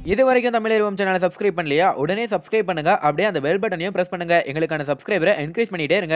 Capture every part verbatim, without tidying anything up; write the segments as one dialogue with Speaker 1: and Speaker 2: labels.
Speaker 1: இது வரைக்கும் தமிழ் சேனலை சப்ஸ்கிரைப் பண்ணலையா? உடனே சப்ஸ்கிரைப் பண்ணுங்க. அப்படியே அந்த பெல் பட்டனையும் பிரஸ் பண்ணுங்க. எங்களுக்கான சப்ஸ்கிரைபரை என்கரேஜ் பண்ணிட்டே இருங்க.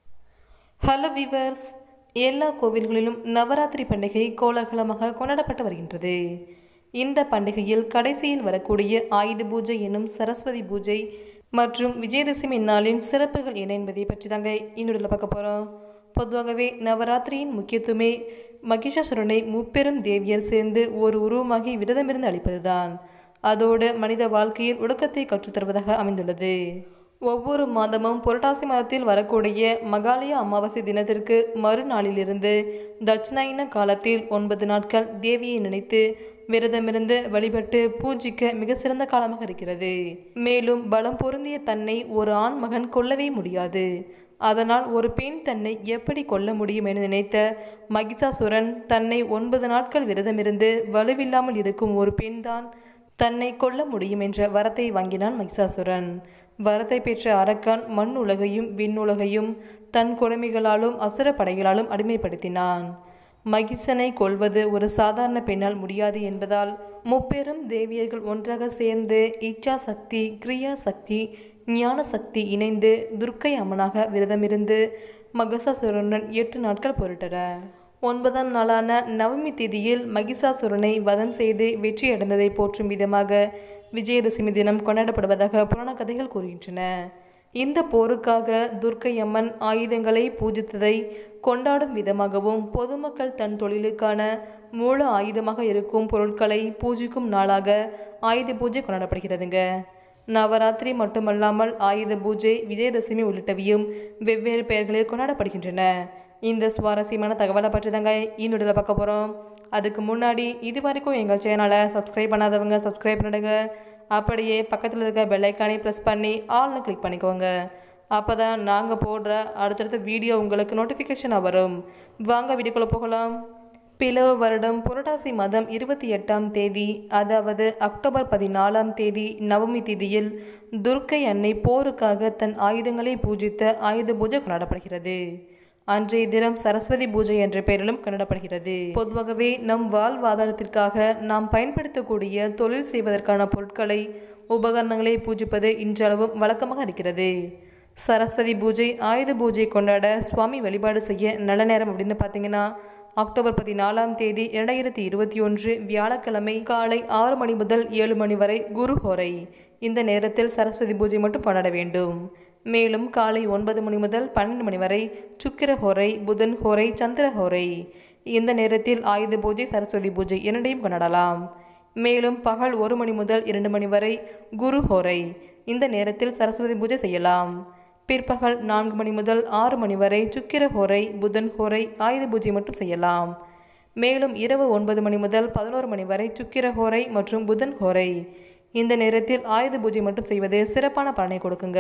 Speaker 2: ஹலோ விவர்ஸ், எல்லா கோவில்களிலும் நவராத்திரி பண்டிகை கோலாகலமாக கொண்டாடப்பட்டு வருகின்றது. இந்த பண்டிகையில் கடைசியில் வரக்கூடிய ஆயுத பூஜை என்னும் சரஸ்வதி பூஜை மற்றும் விஜயதசமி நாளின் சிறப்புகள் என்ன என்பதை பற்றி தாங்க இன்னொரு பார்க்க போகிறோம். பொதுவாகவே நவராத்திரியின் முக்கியத்துவமே மகிஷாசுரனை முப்பெரும் தேவியர் சேர்ந்து ஒரு உருவமாகி விரதமிருந்து அளிப்பதுதான். அதோடு மனித வாழ்க்கையில் ஒழுக்கத்தை கற்றுத்தருவதாக அமைந்துள்ளது. ஒவ்வொரு மாதமும் புரட்டாசி மாதத்தில் வரக்கூடிய மகாலய அமாவாசை தினத்திற்கு மறுநாளிலிருந்து தட்சிணாயன காலத்தில் ஒன்பது நாட்கள் தேவியை நினைத்து விரதமிருந்து வழிபட்டு பூஜிக்க மிக சிறந்த காலமாக இருக்கிறது. மேலும் பலம் பொருந்திய தன்னை ஒரு ஆண் மகன் கொல்லவே முடியாது. அதனால் ஒரு பெண் தன்னை எப்படி கொல்ல முடியும் என நினைத்த மகிஷாசுரன் தன்னை ஒன்பது நாட்கள் விரதமிருந்து வலுவில்லாமல் இருக்கும் ஒரு பெண்தான் தன்னை கொல்ல முடியும் என்ற வரத்தை வாங்கினான் மகிஷாசுரன். வரத்தை பெற்ற அரக்கன் மண் உலகையும் விண்ணுலகையும் தன் கொடுமைகளாலும் அசுர படைகளாலும் அடிமைப்படுத்தினான். மகிஷனை கொல்வது ஒரு சாதாரண பெண்ணால் முடியாது என்பதால் முப்பெரும் தேவியர்கள் ஒன்றாக சேர்ந்து இச்சா சக்தி, கிரியா சக்தி, ஞான சக்தி இணைந்து துர்க்கை அம்மனாக விரதமிருந்து மகிஷாசுரனுடன் எட்டு நாட்கள் பொருட்டனர். ஒன்பதாம் நாளான நவமி திதியில் மகிஷாசுரனை வதம் செய்து வெற்றியடைந்ததை போற்றும் விதமாக விஜயதசமி தினம் கொண்டாடப்படுவதாக புராண கதைகள் கூறுகின்றன. இந்த போருக்காக துர்க்கை அம்மன் ஆயுதங்களை பூஜித்ததை கொண்டாடும் விதமாகவும் பொதுமக்கள் தன் தொழிலுக்கான மூல ஆயுதமாக இருக்கும் பொருட்களை பூஜிக்கும் நாளாக ஆயுத பூஜை கொண்டாடப்படுகிறதுங்க. நவராத்திரி மட்டுமல்லாமல் ஆயுத பூஜை, விஜயதசமி உள்ளிட்டவையும் வெவ்வேறு பெயர்களில் கொண்டாடப்படுகின்றன. இந்த சுவாரஸ்யமான தகவலை பற்றி தாங்க இன்னொரு பார்க்க போகிறோம். அதுக்கு முன்னாடி இது வரைக்கும் எங்கள் சேனலை சப்ஸ்கிரைப் பண்ணாதவங்க சப்ஸ்கிரைப் பண்ணிடுங்க. அப்படியே பக்கத்தில் இருக்க பெல்லைக்கானே ப்ரெஸ் பண்ணி ஆல்னு கிளிக் பண்ணிக்கோங்க. அப்போ தான் நாங்கள் போடுற அடுத்தடுத்த வீடியோ உங்களுக்கு நோட்டிஃபிகேஷனாக வரும். வாங்க வீடியோக்குள்ளே போகலாம். பிளவு வருடம் புரட்டாசி மாதம் இருபத்தி எட்டாம் தேதி, அதாவது அக்டோபர் பதினாலாம் தேதி நவமி திதியில் துர்க்கை அன்னை போருக்காக தன் ஆயுதங்களை பூஜித்த ஆயுத பூஜை கொண்டாடப்படுகிறது. அன்றைய தினம் சரஸ்வதி பூஜை என்ற பெயரிலும் கொண்டாடப்படுகிறது. பொதுவாகவே நம் வாழ்வாதாரத்திற்காக நாம் பயன்படுத்தக்கூடிய தொழில் செய்வதற்கான பொருட்களை, உபகரணங்களை பூஜிப்பது இன்றளவும் வழக்கமாக இருக்கிறது. சரஸ்வதி பூஜை, ஆயுத பூஜை கொண்டாட சுவாமி வழிபாடு செய்ய நல்ல நேரம் அப்படின்னு பார்த்தீங்கன்னா அக்டோபர் பதினாலாம் தேதி இரண்டாயிரத்தி இருபத்தி ஒன்று வியாழக்கிழமை காலை ஆறு மணி முதல் ஏழு மணி வரை குரு ஹோரை. இந்த நேரத்தில் சரஸ்வதி பூஜை மட்டும் கொண்டாட வேண்டும். மேலும் காலை ஒன்பது மணி முதல் பன்னெண்டு மணி வரை சுக்கிர ஹோரை, புதன் ஹோரை, சந்திர ஹோரை. இந்த நேரத்தில் ஆயுத பூஜை, சரஸ்வதி பூஜை இரண்டையும் கொண்டாடலாம். மேலும் பகல் ஒரு மணி முதல் இரண்டு மணி வரை குரு ஹோரை. இந்த நேரத்தில் சரஸ்வதி பூஜை செய்யலாம். பிற்பகல் நான்கு மணி முதல் ஆறு மணி வரை சுக்கிர ஹோரை, புதன் ஹோரை, ஆயுத பூஜை மட்டும் செய்யலாம். மேலும் இரவு ஒன்பது மணி முதல் பதினோரு மணி வரை சுக்கிர ஹோரை மற்றும் புதன் ஹோரை. இந்த நேரத்தில் ஆயுத பூஜை மட்டும் செய்வது சிறப்பான பலனை கொடுக்குங்க.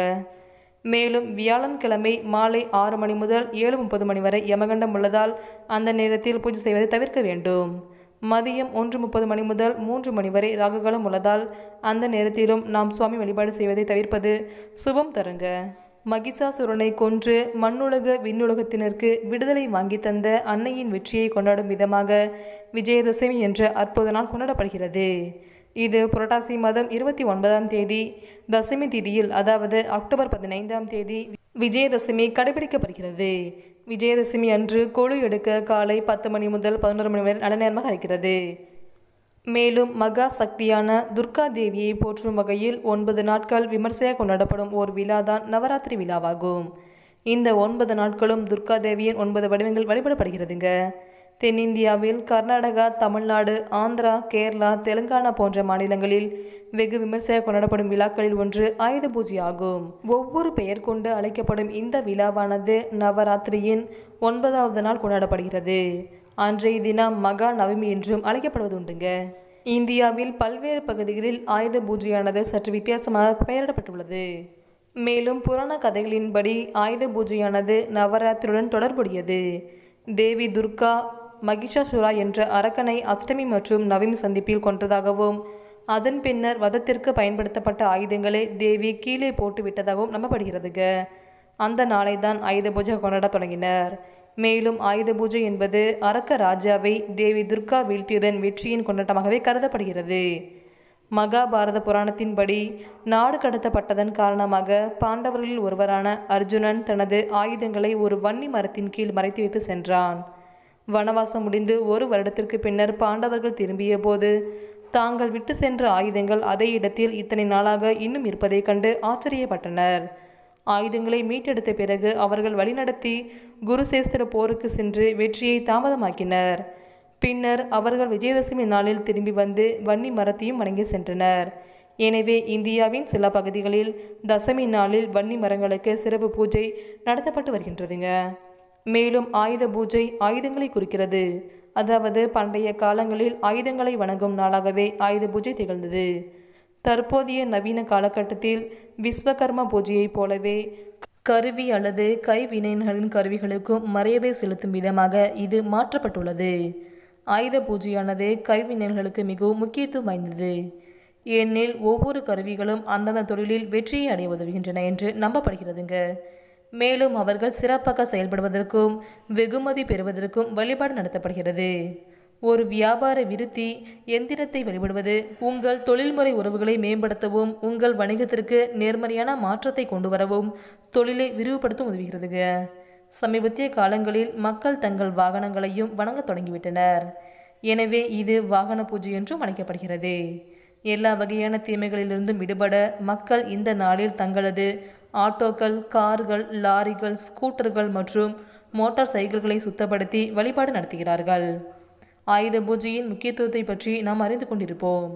Speaker 2: மேலும் வியாழன்கிழமை மாலை ஆறு மணி முதல் ஏழு முப்பது மணி வரை யமகண்டம் உள்ளதால் அந்த நேரத்தில் பூஜை செய்வதை தவிர்க்க வேண்டும். மதியம் ஒன்று முப்பது மணி முதல் மூன்று மணி வரை ராகுகாலம் உள்ளதால் அந்த நேரத்திலும் நாம் சுவாமி வழிபாடு செய்வதை தவிர்ப்பது சுபம் தருங்க. மகிஷாசுரனை கொன்று மண்ணுலக விண்ணுலகத்தினருக்கு விடுதலை வாங்கி தந்த அன்னையின் வெற்றியை கொண்டாடும் விதமாக விஜயதசமி என்ற அற்புத நாள் கொண்டாடப்படுகிறது. இது புரட்டாசி மாதம் இருபத்தி ஒன்பதாம் தேதி தசமி திதியில், அதாவது அக்டோபர் பதினைந்தாம் தேதி விஜயதசமி கடைபிடிக்கப்படுகிறது. விஜயதசமி அன்று கொழு எடுக்க காலை பத்து மணி முதல் பதினோரு மணி வரை நல்ல நேரமாக இருக்கிறது. மேலும் மகா சக்தியான துர்கா தேவியை போற்றும் வகையில் ஒன்பது நாட்கள் விமர்சையாக கொண்டாடப்படும் ஓர் விழாதான் நவராத்திரி விழாவாகும். இந்த ஒன்பது நாட்களும் துர்கா தேவியின் ஒன்பது வடிவங்கள் வழிபடப்படுகிறதுங்க. தென்னிந்தியாவில் கர்நாடகா, தமிழ்நாடு, ஆந்திரா, கேரளா, தெலுங்கானா போன்ற மாநிலங்களில் வெகு விமர்சையாக கொண்டாடப்படும் விழாக்களில் ஒன்று ஆயுத பூஜை ஆகும். ஒவ்வொரு பெயர் கொண்டு அழைக்கப்படும் இந்த விழாவானது நவராத்திரியின் ஒன்பதாவது நாள் கொண்டாடப்படுகிறது. அன்றைய தினம் மகா நவமி என்றும் அழைக்கப்படுவது உண்டுங்க. இந்தியாவில் பல்வேறு பகுதிகளில் ஆயுத பூஜையானது சற்று வித்தியாசமாக பெயரிடப்பட்டுள்ளது. மேலும் புராண கதைகளின்படி ஆயுத பூஜையானது நவராத்திரியுடன் தொடர்புடையது. தேவி துர்கா மகிஷாசுரா என்ற அரக்கனை அஷ்டமி மற்றும் நவமி சந்திப்பில் கொன்றதாகவும் அதன் பின்னர் வதத்திற்கு பயன்படுத்தப்பட்ட ஆயுதங்களை தேவி கீழே போட்டு விட்டதாகவும் நம்பப்படுகிறதுங்க. அந்த நாளை தான் ஆயுத பூஜை கொண்டாட தொடங்கினர். மேலும் ஆயுத பூஜை என்பது அரக்க ராஜாவை தேவி துர்கா வீழ்த்தியதன் வெற்றியின் கொண்டாட்டமாகவே கருதப்படுகிறது. மகாபாரத புராணத்தின்படி நாடு கடத்தப்பட்டதன் காரணமாக பாண்டவர்களில் ஒருவரான அர்ஜுனன் தனது ஆயுதங்களை ஒரு வன்னி மரத்தின் கீழ் மறைத்து வைத்து சென்றான். வனவாசம் முடிந்து ஒரு வருடத்திற்கு பின்னர் பாண்டவர்கள் திரும்பிய போது தாங்கள் விட்டு சென்ற ஆயுதங்கள் அதே இடத்தில் இத்தனை நாளாக இன்னும் இருப்பதைக் கண்டு ஆச்சரியப்பட்டனர். ஆயுதங்களை மீட்டெடுத்த பிறகு அவர்கள் வழிநடத்தி குருசேஸ்திர போருக்கு சென்று வெற்றியை தாமதமாக்கினர். பின்னர் அவர்கள் விஜயதசமி நாளில் திரும்பி வந்து வன்னி மரத்தையும் வணங்கி சென்றனர். எனவே இந்தியாவின் சில பகுதிகளில் தசமி நாளில் வன்னி மரங்களுக்கு சிறப்பு பூஜை நடத்தப்பட்டு வருகின்றதுங்க. மேலும் ஆயுத பூஜை ஆயுதங்களை குறிக்கிறது. அதாவது பண்டைய காலங்களில் ஆயுதங்களை வணங்கும் நாளாகவே ஆயுத பூஜை திகழ்ந்தது. தற்போதைய நவீன காலகட்டத்தில் விஸ்வகர்ம பூஜையைப் போலவே கருவி அல்லது கைவினைஞர்களின் கருவிகளுக்கும் மரியாதை செலுத்தும் விதமாக இது மாற்றப்பட்டுள்ளது. ஆயுத பூஜையானது கைவினைஞர்களுக்கு மிகவும் முக்கியத்துவம் வாய்ந்தது. ஏனெனில் ஒவ்வொரு கருவிகளும் அந்தந்த தொழிலில் வெற்றியை அடைய உதவுகின்றன என்று நம்பப்படுகிறதுங்க. மேலும் அவர்கள் சிறப்பாக செயல்படுவதற்கும் வெகுமதி பெறுவதற்கும் வழிபாடு நடத்தப்படுகிறது. ஒரு வியாபார விருத்தி எந்திரத்தை வழிபடுவது உங்கள் தொழில்முறை உறவுகளை மேம்படுத்தவும் உங்கள் வணிகத்திற்கு நேர்மறையான மாற்றத்தை கொண்டு வரவும் தொழிலை விரிவுபடுத்த உதவுகிறதுங்க. சமீபத்திய காலங்களில் மக்கள் தங்கள் வாகனங்களையும் வணங்க தொடங்கிவிட்டனர். எனவே இது வாகன பூஜை என்றும் அழைக்கப்படுகிறது. எல்லா வகையான தீமைகளிலிருந்தும் விடுபட மக்கள் இந்த நாளில் தங்களது ஆட்டோக்கள், கார்கள், லாரிகள், ஸ்கூட்டர்கள் மற்றும் மோட்டார் சைக்கிள்களை சுத்தப்படுத்தி வழிபாடு நடத்துகிறார்கள். ஆயுத பூஜையின் முக்கியத்துவத்தை பற்றி நாம் அறிந்து கொண்டிருப்போம்.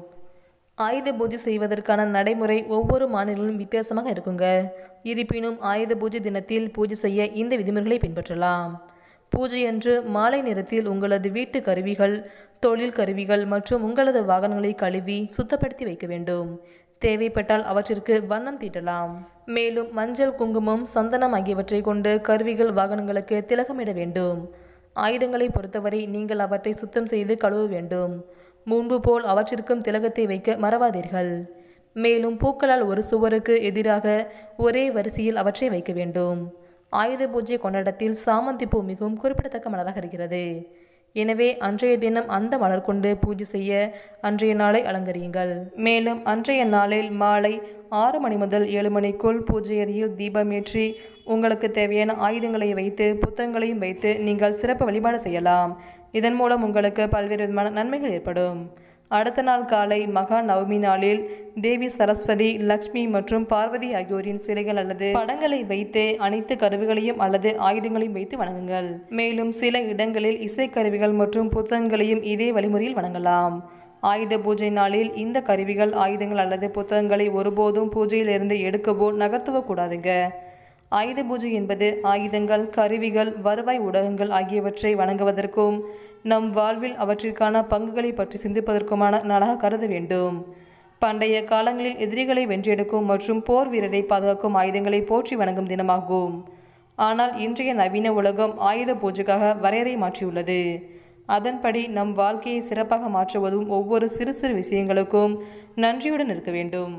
Speaker 2: ஆயுத பூஜை செய்வதற்கான நடைமுறை ஒவ்வொரு மாநிலங்களிலும் வித்தியாசமாக இருக்குங்க. இருப்பினும் ஆயுத பூஜை தினத்தில் பூஜை செய்ய இந்த விதிமுறைகளை பின்பற்றலாம். பூஜையன்று மாலை நேரத்தில் உங்களது வீட்டு கருவிகள், தொழில் கருவிகள் மற்றும் உங்களது வாகனங்களை கழுவி சுத்தப்படுத்தி வைக்க வேண்டும். தேவைப்பட்டால் அவற்றிற்கு வண்ணம் தீட்டலாம். மேலும் மஞ்சள், குங்குமம், சந்தனம் ஆகியவற்றை கொண்டு கருவிகள், வாகனங்களுக்கு திலகமிட வேண்டும். ஆயுதங்களை பொறுத்தவரை நீங்கள் அவற்றை சுத்தம் செய்து கழுவ வேண்டும். முன்பு போல் அவற்றிற்கும் திலகத்தை வைக்க மறவாதீர்கள். மேலும் பூக்களால் ஒரு சுவருக்கு எதிராக ஒரே வரிசையில் அவற்றை வைக்க வேண்டும். ஆயுத பூஜை கொண்டாட்டத்தில் சாமந்தி பூ மிகவும் குறிப்பிடத்தக்க மலராக இருக்கிறது. எனவே அன்றைய தினம் அந்த மலர் கொண்டு பூஜை செய்ய அன்றைய நாளை அலங்கரியுங்கள். மேலும் அன்றைய நாளில் மாலை ஆறு மணி முதல் ஏழு மணிக்குள் பூஜை அறையில் தீபமேற்றி உங்களுக்கு தேவையான ஆயுதங்களை வைத்து புத்தகங்களையும் வைத்து நீங்கள் சிறப்பு வழிபாடு செய்யலாம். இதன் மூலம் உங்களுக்கு பல்வேறு விதமான நன்மைகள் ஏற்படும். அடுத்த நாள் காலை மகா நவமி நாளில் தேவி சரஸ்வதி, லக்ஷ்மி மற்றும் பார்வதி ஆகியோரின் சிலைகள் அல்லது படங்களை வைத்து அனைத்து கருவிகளையும் அல்லது ஆயுதங்களையும் வைத்து வணங்குங்கள். மேலும் சில இடங்களில் இசைக்கருவிகள் மற்றும் புத்தகங்களையும் இதே வழிமுறையில் வணங்கலாம். ஆயுத பூஜை நாளில் இந்த கருவிகள், ஆயுதங்கள் அல்லது புத்தகங்களை ஒருபோதும் பூஜையிலிருந்து எடுக்கவோ நகர்த்தவோ கூடாதுங்க. ஆயுத பூஜை என்பது ஆயுதங்கள், கருவிகள், வருவாய் ஊடகங்கள் ஆகியவற்றை வணங்குவதற்கும் நம் வாழ்வில் அவற்றிற்கான பங்குகளை பற்றி சிந்திப்பதற்குமான நாளாக கருத வேண்டும். பண்டைய காலங்களில் எதிரிகளை வென்றெடுக்கும் மற்றும் போர் வீரரை பாதுகாக்கும் ஆயுதங்களை போற்றி வணங்கும் தினமாகும். ஆனால் இன்றைய நவீன உலகம் ஆயுத பூஜைக்காக வரையறை மாற்றியுள்ளது. அதன்படி நம் வாழ்க்கையை சிறப்பாக மாற்றுவதும் ஒவ்வொரு சிறு சிறு விஷயங்களுக்கும் நன்றியுடன் இருக்க வேண்டும்.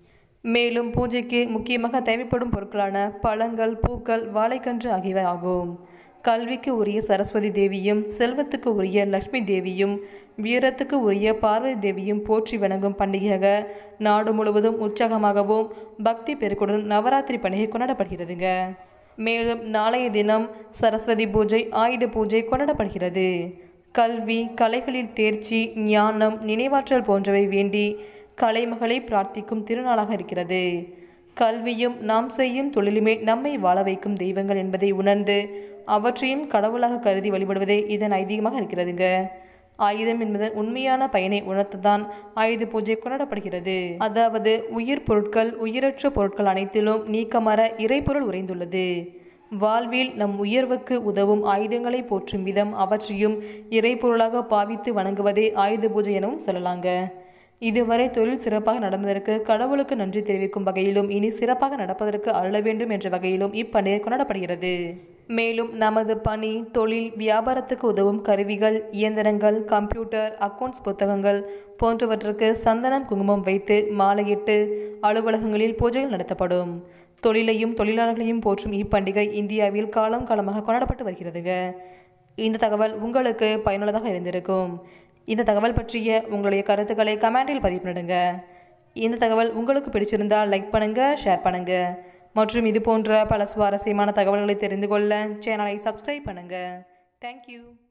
Speaker 2: மேலும் பூஜைக்கு முக்கியமாக தேவைப்படும் பொருட்களான பழங்கள், பூக்கள், வாழைக்கன்று ஆகியவை ஆகும். கல்விக்கு உரிய சரஸ்வதி தேவியும், செல்வத்துக்கு உரிய லக்ஷ்மி தேவியும், வீரத்துக்கு உரிய பார்வதி தேவியும் போற்றி வணங்கும் பண்டிகையாக நாடு முழுவதும் உற்சாகமாகவும் பக்தி பெருக்குடன் நவராத்திரி பண்டிகை கொண்டாடப்படுகிறதுங்க. மேலும் நாளைய தினம் சரஸ்வதி பூஜை, ஆயுத பூஜை கொண்டாடப்படுகிறது. கல்வி, கலைகளில் தேர்ச்சி, ஞானம், நினைவாற்றல் போன்றவை வேண்டி கலைமகளை பிரார்த்திக்கும் திருநாளாக இருக்கிறது. கல்வியும் நாம் செய்யும் தொழிலுமே நம்மை வாழ வைக்கும் தெய்வங்கள் என்பதை உணர்ந்து அவற்றையும் கடவுளாக கருதி வழிபடுவதே இதன் ஐதீகமாக இருக்கிறதுங்க. ஆயுதம் என்பதன் உண்மையான பயனை உணர்த்துதான் ஆயுத பூஜை கொண்டாடப்படுகிறது. அதாவது உயிர் பொருட்கள், உயிரற்ற பொருட்கள் அனைத்திலும் நீக்கமர இறைப்பொருள் உறைந்துள்ளது. வாழ்வில் நம் உயர்வுக்கு உதவும் ஆயுதங்களை போற்றும் விதம் அவற்றையும் இறைப்பொருளாக பாவித்து வணங்குவதே ஆயுத பூஜை எனவும் சொல்லலாங்க. இதுவரை தொழில் சிறப்பாக நடந்ததற்கு கடவுளுக்கு நன்றி தெரிவிக்கும் வகையிலும் இனி சிறப்பாக நடப்பதற்கு அருள வேண்டும் என்ற வகையிலும் இப்பண்டிகை கொண்டாடப்படுகிறது. மேலும் நமது பணி, தொழில், வியாபாரத்துக்கு உதவும் கருவிகள், இயந்திரங்கள், கம்ப்யூட்டர், அக்கவுண்ட்ஸ் புத்தகங்கள் போன்றவற்றுக்கு சந்தனம், குங்குமம் வைத்து மாலையிட்டு அலுவலகங்களில் பூஜைகள் நடத்தப்படும். தொழிலையும் தொழிலாளர்களையும் போற்றும் இப்பண்டிகை இந்தியாவில் காலம் காலமாக கொண்டாடப்பட்டு வருகிறதுங்க. இந்த தகவல் உங்களுக்கு பயனுள்ளதாக இருந்திருக்கும். இந்த தகவல் பற்றிய உங்களுடைய கருத்துக்களை கமெண்டில் பதிவு பண்ணிடுங்க. இந்த தகவல் உங்களுக்கு பிடிச்சிருந்தால் லைக் பண்ணுங்கள், ஷேர் பண்ணுங்கள். மற்றும் இது போன்ற பல சுவாரஸ்யமான தகவல்களை தெரிந்து கொள்ள சேனலை சப்ஸ்கிரைப் பண்ணுங்கள். தேங்க்யூ.